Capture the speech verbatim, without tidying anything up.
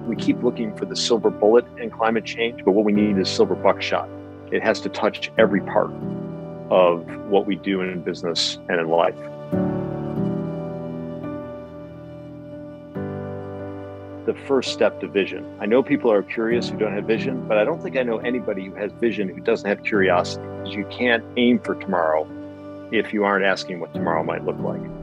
We keep looking for the silver bullet in climate change, but what we need is silver buckshot. It has to touch every part of what we do in business and in life. The first step to vision. I know people are curious who don't have vision, but I don't think I know anybody who has vision who doesn't have curiosity, because you can't aim for tomorrow if you aren't asking what tomorrow might look like.